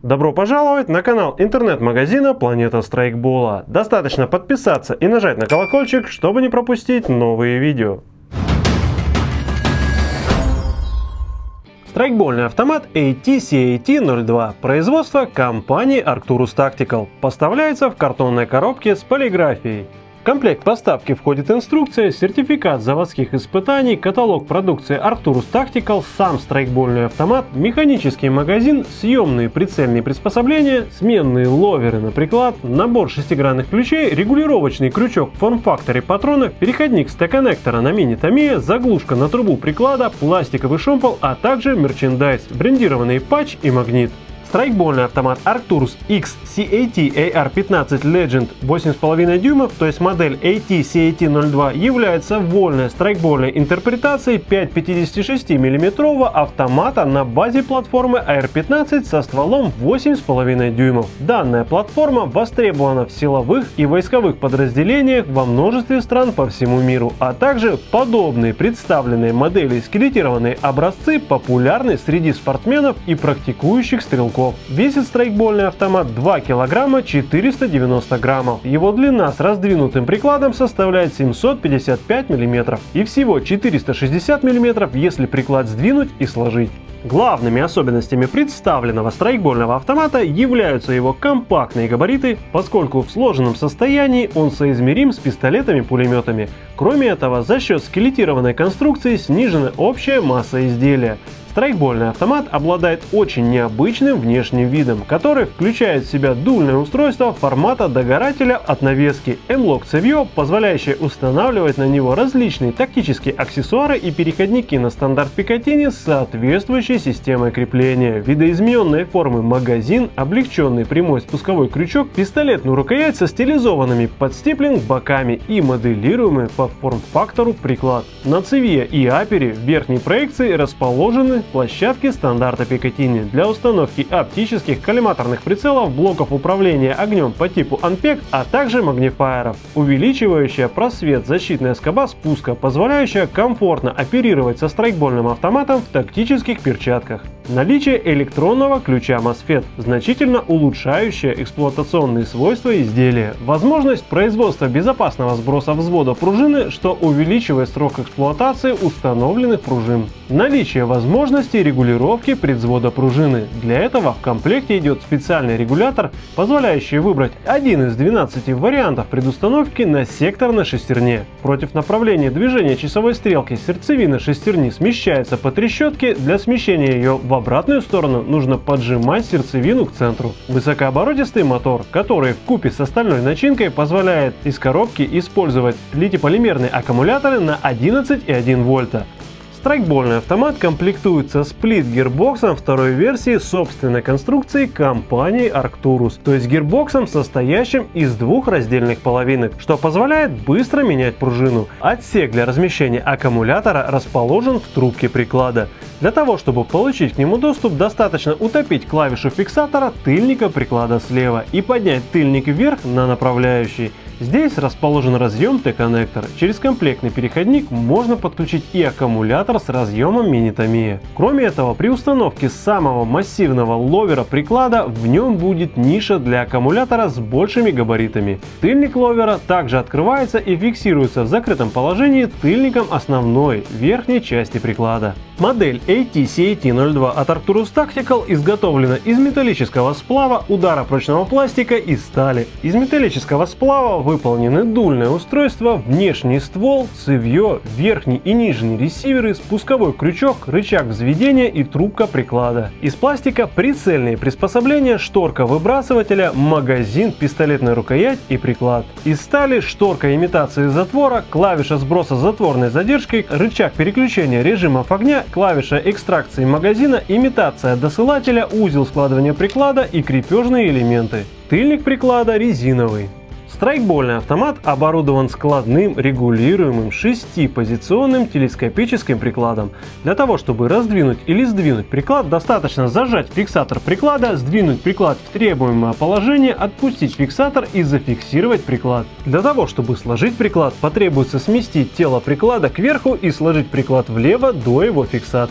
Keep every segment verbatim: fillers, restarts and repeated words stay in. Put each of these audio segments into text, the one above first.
Добро пожаловать на канал интернет-магазина Планета Страйкбола. Достаточно подписаться и нажать на колокольчик, чтобы не пропустить новые видео. Страйкбольный автомат эй ти си эй ти ноль два. Производство компании Arcturus Tactical. Поставляется в картонной коробке с полиграфией. В комплект поставки входит инструкция, сертификат заводских испытаний, каталог продукции Arcturus Tactical, сам страйкбольный автомат, механический магазин, съемные прицельные приспособления, сменные ловеры на приклад, набор шестигранных ключей, регулировочный крючок в форм-факторе патрона, переходник стек-коннектора на мини-томея, заглушка на трубу приклада, пластиковый шомпол, а также мерчендайз, брендированный патч и магнит. Страйкбольный автомат Arcturus икс си эй ти эй ар пятнадцать Legend восемь с половиной дюймов, то есть модель эй ти си эй ти ноль два, является вольной страйкбольной интерпретацией пять пятьдесят шесть миллиметрового автомата на базе платформы эй ар пятнадцать со стволом восемь с половиной дюймов. Данная платформа востребована в силовых и войсковых подразделениях во множестве стран по всему миру, а также подобные представленные модели и скелетированные образцы популярны среди спортсменов и практикующих стрелков. Весит страйкбольный автомат два килограмма четыреста девяносто граммов. Его длина с раздвинутым прикладом составляет семьсот пятьдесят пять миллиметров и всего четыреста шестьдесят миллиметров, если приклад сдвинуть и сложить. Главными особенностями представленного страйкбольного автомата являются его компактные габариты, поскольку в сложенном состоянии он соизмерим с пистолетами-пулеметами. Кроме этого, за счет скелетированной конструкции снижена общая масса изделия. Страйкбольный автомат обладает очень необычным внешним видом, который включает в себя дульное устройство формата догорателя от навески M-Lock цевье, позволяющее устанавливать на него различные тактические аксессуары и переходники на стандарт Пикатини с соответствующей системой крепления, видоизмененной формы магазин, облегченный прямой спусковой крючок, пистолетную рукоять со стилизованными под стиплинг боками и моделируемый по форм-фактору приклад. На цевье и апере в верхней проекции расположены площадки стандарта Пикатини для установки оптических коллиматорных прицелов, блоков управления огнем по типу Анпек, а также магнифайеров, увеличивающая просвет защитная скоба спуска, позволяющая комфортно оперировать со страйкбольным автоматом в тактических перчатках. Наличие электронного ключа MOSFET, значительно улучшающее эксплуатационные свойства изделия. Возможность производства безопасного сброса взвода пружины, что увеличивает срок эксплуатации установленных пружин. Наличие возможности регулировки предвзвода пружины. Для этого в комплекте идет специальный регулятор, позволяющий выбрать один из двенадцати вариантов предустановки на сектор на шестерне. Против направления движения часовой стрелки сердцевина шестерни смещается по трещотке. Для смещения ее в обратную сторону нужно поджимать сердцевину к центру. Высокооборотистый мотор, который вкупе с остальной начинкой позволяет из коробки использовать литий-полимерные аккумуляторы на одиннадцать и одна десятая вольта. Страйкбольный автомат комплектуется сплит-гирбоксом второй версии собственной конструкции компании Arcturus, то есть гирбоксом, состоящим из двух раздельных половинок, что позволяет быстро менять пружину. Отсек для размещения аккумулятора расположен в трубке приклада. Для того, чтобы получить к нему доступ, достаточно утопить клавишу фиксатора тыльника приклада слева и поднять тыльник вверх на направляющий. Здесь расположен разъем Т-коннектор. Через комплектный переходник можно подключить и аккумулятор с разъемом мини-томея. Кроме этого, при установке самого массивного ловера приклада в нем будет ниша для аккумулятора с большими габаритами. Тыльник ловера также открывается и фиксируется в закрытом положении тыльником основной верхней части приклада. Модель эй ти си эй ти ноль два от Arcturus Tactical изготовлена из металлического сплава, ударопрочного пластика и стали. Из металлического сплава выполнены дульное устройство, внешний ствол, цевье, верхний и нижний ресиверы, спусковой крючок, рычаг взведения и трубка приклада. Из пластика прицельные приспособления, шторка выбрасывателя, магазин, пистолетная рукоять и приклад. Из стали шторка имитации затвора, клавиша сброса с затворной задержкой, рычаг переключения режимов огня, клавиша экстракции магазина, имитация досылателя, узел складывания приклада и крепежные элементы. Тыльник приклада резиновый. Страйкбольный автомат оборудован складным регулируемым шестипозиционным телескопическим прикладом. Для того, чтобы раздвинуть или сдвинуть приклад, достаточно зажать фиксатор приклада, сдвинуть приклад в требуемое положение, отпустить фиксатор и зафиксировать приклад. Для того, чтобы сложить приклад, потребуется сместить тело приклада кверху и сложить приклад влево до его фиксации.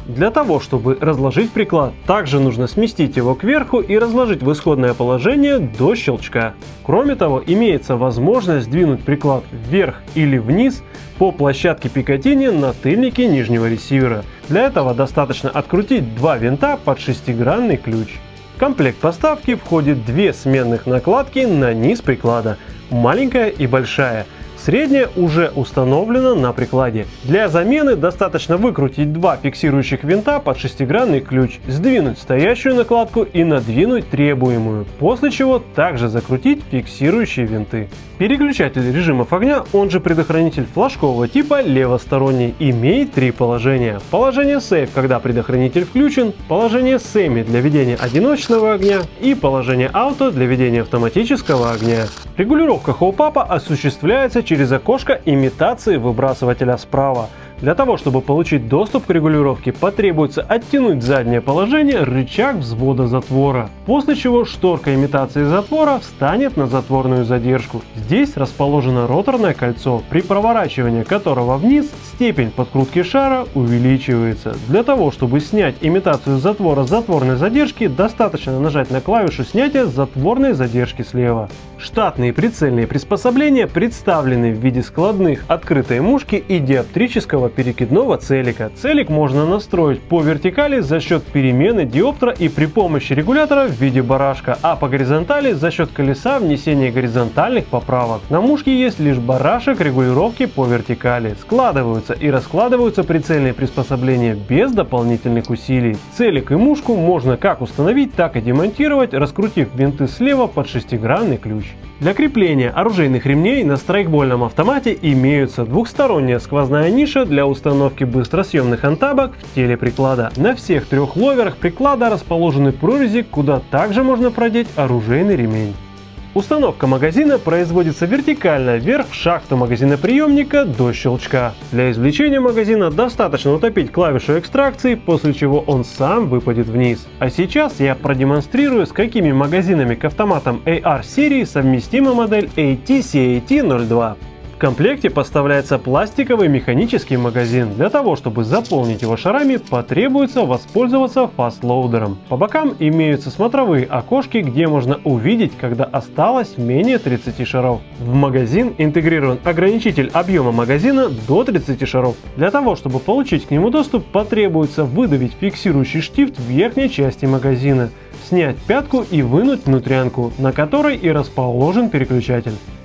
Для того, чтобы разложить приклад, также нужно сместить его кверху и разложить в исходное положение до щелчка. Кроме того, имеется возможность сдвинуть приклад вверх или вниз по площадке Пикатини на тыльнике нижнего ресивера. Для этого достаточно открутить два винта под шестигранный ключ. В комплект поставки входит две сменных накладки на низ приклада, маленькая и большая. Средняя уже установлена на прикладе. Для замены достаточно выкрутить два фиксирующих винта под шестигранный ключ, сдвинуть стоящую накладку и надвинуть требуемую, после чего также закрутить фиксирующие винты. Переключатель режимов огня, он же предохранитель флажкового типа левосторонний, имеет три положения. Положение Safe, когда предохранитель включен, положение Semi для ведения одиночного огня и положение Auto для ведения автоматического огня. Регулировка хоупапа осуществляется через окошко имитации выбрасывателя справа. Для того, чтобы получить доступ к регулировке, потребуется оттянуть заднее положение рычаг взвода затвора, после чего шторка имитации затвора встанет на затворную задержку. Здесь расположено роторное кольцо, при проворачивании которого вниз степень подкрутки шара увеличивается. Для того, чтобы снять имитацию затвора с затворной задержки, достаточно нажать на клавишу снятия затворной задержки слева. Штатные прицельные приспособления представлены в виде складных открытой мушки и диоптрического перекидного целика. Целик можно настроить по вертикали за счет перемены диоптера и при помощи регулятора в виде барашка, а по горизонтали за счет колеса внесения горизонтальных поправок. На мушке есть лишь барашек регулировки по вертикали. Складываются и раскладываются прицельные приспособления без дополнительных усилий. Целик и мушку можно как установить, так и демонтировать, раскрутив винты слева под шестигранный ключ. Для крепления оружейных ремней на страйкбольном автомате имеются двухсторонняя сквозная ниша для установки быстросъемных антабок в теле приклада. На всех трех ловерах приклада расположены прорези, куда также можно продеть оружейный ремень. Установка магазина производится вертикально вверх в шахту магазиноприемника до щелчка. Для извлечения магазина достаточно утопить клавишу экстракции, после чего он сам выпадет вниз. А сейчас я продемонстрирую, с какими магазинами к автоматам эй ар серии совместима модель эй ти си эй ти ноль два. В комплекте поставляется пластиковый механический магазин. Для того, чтобы заполнить его шарами, потребуется воспользоваться фастлоудером. По бокам имеются смотровые окошки, где можно увидеть, когда осталось менее тридцати шаров. В магазин интегрирован ограничитель объема магазина до тридцати шаров. Для того, чтобы получить к нему доступ, потребуется выдавить фиксирующий штифт в верхней части магазина, снять пятку и вынуть внутрянку, на которой и расположен переключатель.